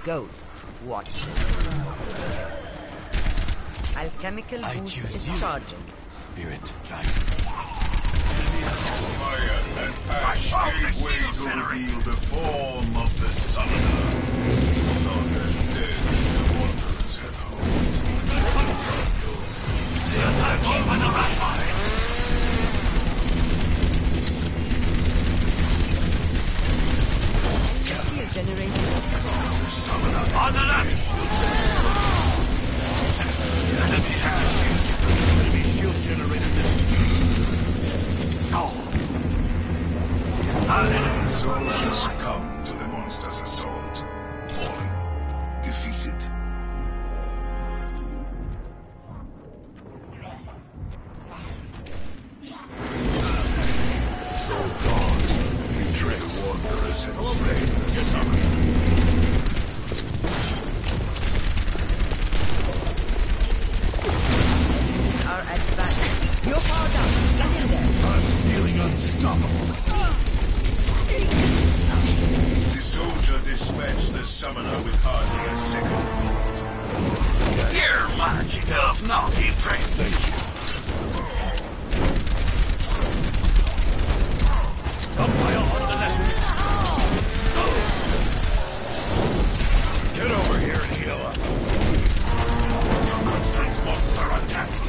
Ghost watching. Alchemical boost is charging. Spirit Dragon. Fire and ash gave way to reveal the form of the summoner. Not as dead the wanderers had hoped. Shield generated. The summoner On the left! Enemy shield generated. soldiers succumb to the monster's assault, falling, defeated. So God, the wanderers had slain the summoner. Are advanced. You're powered up. Get in there. I'm feeling unstoppable. The soldier dispatched the summoner with hardly a second thought. Your magic does not impress me. Gunfire on the left. Get over here and heal up. Frankenstein's monster attacked.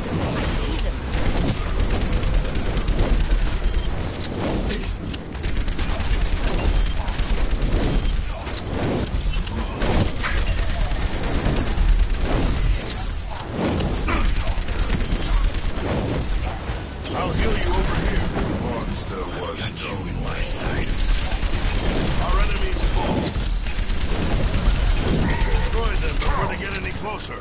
I'll heal you over here. The monster was Got you in my sights. Our enemies fall. Destroy them before they get any closer.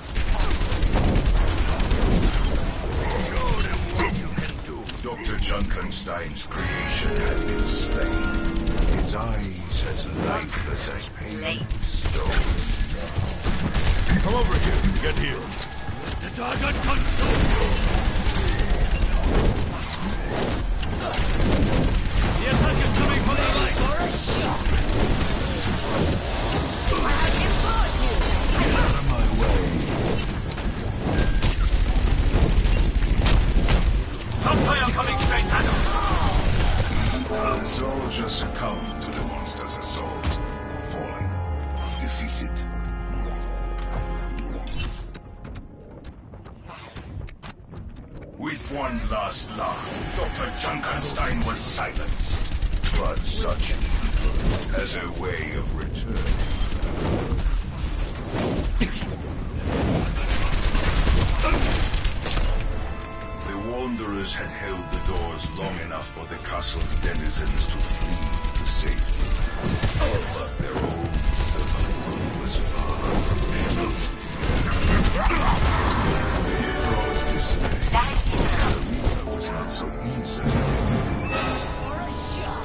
Show them what you can do. Dr. Junkenstein's creation had been slain. Its eyes as lifeless as pale stones. Come over here. Get healed. The dragon consume you. The attack is coming from the right. For a shot. I have empowered you. Get out of my way. Gunfire coming straight at us. The soldier succumbed to the monster's assault, falling, defeated. With one last laugh, Dr. Junkenstein was silenced. But such evil has a way of returning. The Wanderers had held the doors long enough for the castle's denizens to flee to safety. But their own survival was far from sure. The heroes dismayed. The arena was not so easily defeated. For a shot.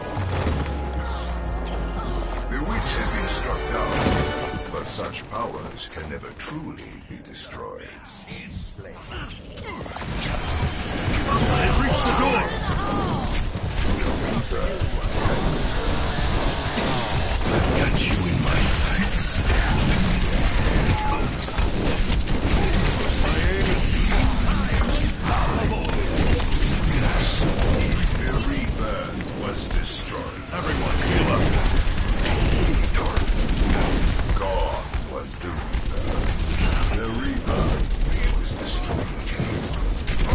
The witch had been struck down, but such powers can never truly be destroyed. They've reached the door. I've got you in my sights. The Reaper was destroyed. Everyone, heal up. God was the Reaper. The Reaper was destroyed.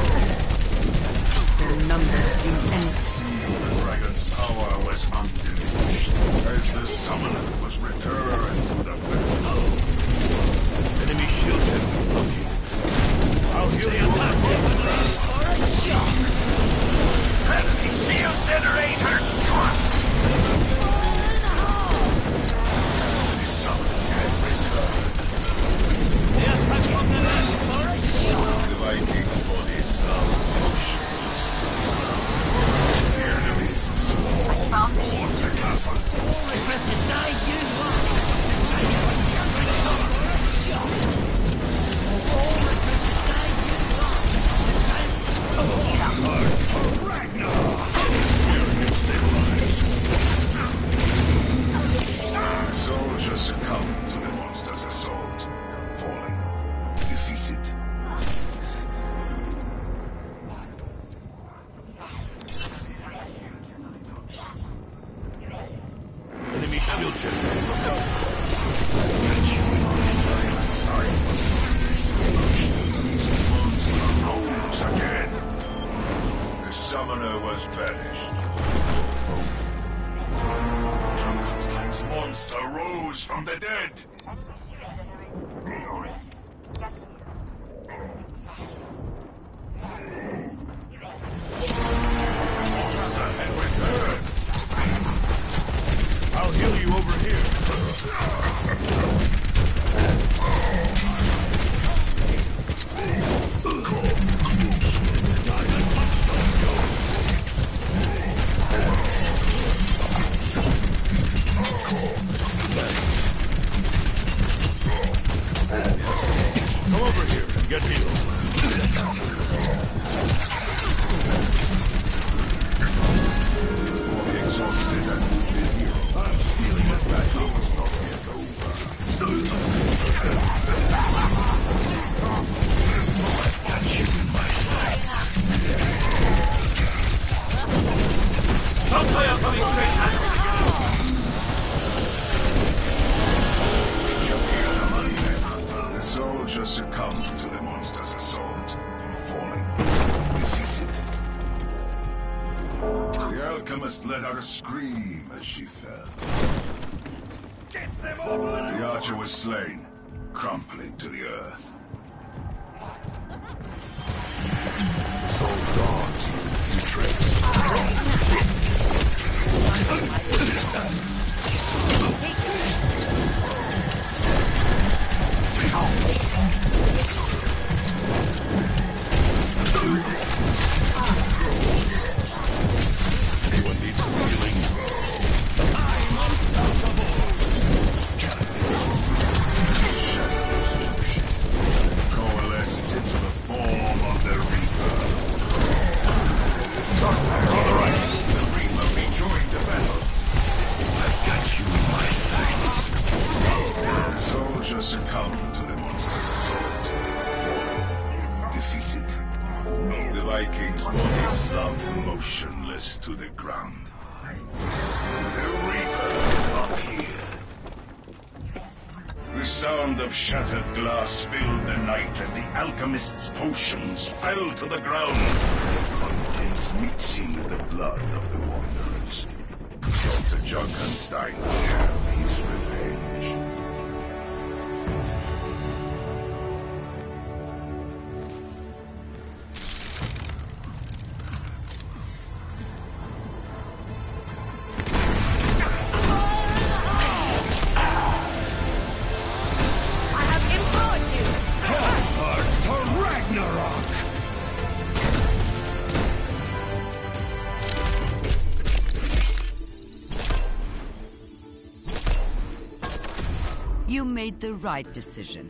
Banner was banished. Frankenstein's monster rose from the dead. Monster had returned. I'll heal you over here. Come over here and get healed. For the exhausted and wounded hero, I'm feeling that battle was not yet over. I've got you in my sights. Sunfire coming straight at you. The soldier succumbed to the monster's assault, falling, defeated. The alchemist let out a scream as she fell. Get them over! The archer was slain, crumpling to the earth. Soul dogs leave few trace. Anyone needs some healing? Coalesced into the form of the Reaper. Sunfire on the right. The Reaper rejoined the battle. I've got you in my sights. The soldier succumbed to the monster's assault, falling, defeated. The Viking's body slumped motionless to the ground. The Reaper appeared. The sound of shattered glass filled the night as the alchemist's potions fell to the ground. Their contents mixing with the blood of the wanderers. Dr. Junkenstein will have his revenge. I have empowered you. Hellheart to Ragnarok! You made the right decision.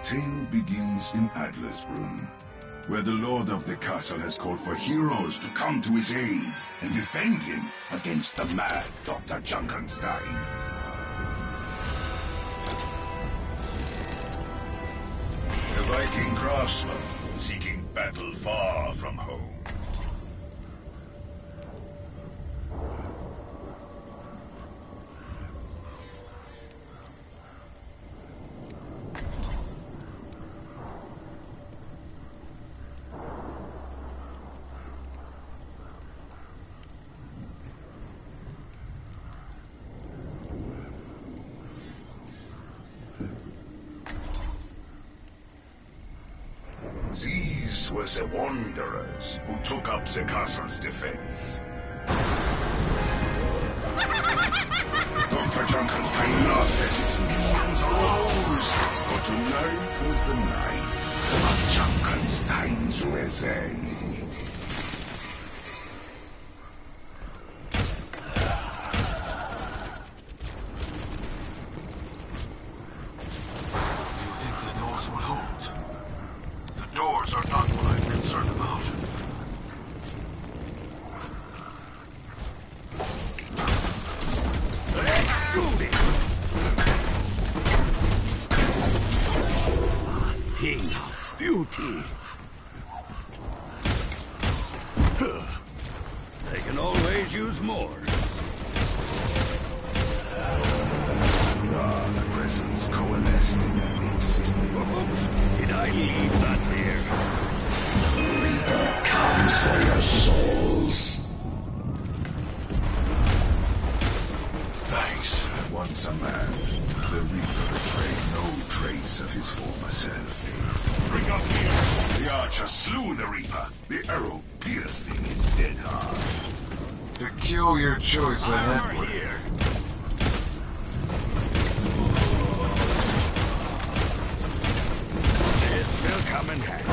tale begins in Adlersbrunn, where the lord of the castle has called for heroes to come to his aid and defend him against the mad Dr. Junkenstein. A Viking craftsman seeking battle far from home. These were the wanderers who took up the castle's defense. Dr. Junkenstein laughed as his minions arose, for tonight was the night of Junkenstein's revenge. Do you think the doors will hold? The doors are not what I'm concerned about. Let's do this! King of beauty. They can always use more. Dark presence coalesced in their midst. Oops, did I leave that there? Reaper, come for your souls. Thanks. Once a man, the Reaper betrayed no trace of his former self. Bring up here. The archer slew the Reaper, the arrow piercing his dead heart. Peculiar choice of Armor headwear. here. This will come in handy.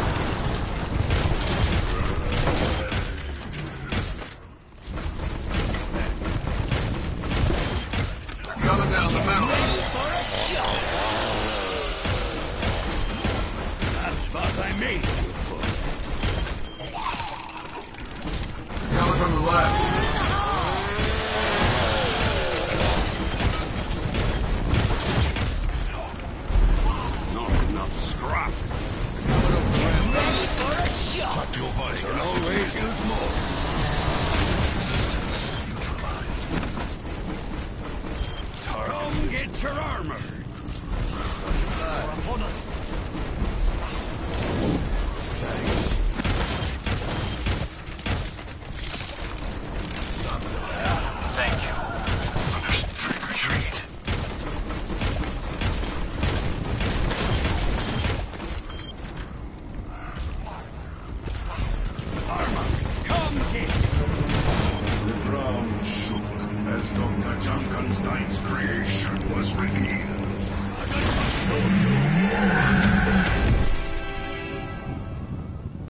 Coming down the mountain. That's what I made you for. Coming from the left. Not enough scrap. Tuck your visor Can out. always use more. Resistance neutralized. Come get your armor. Upon us. Thank you. Trick or treat. Armor, come get. The ground shook as Dr. Junkenstein's creation was revealed.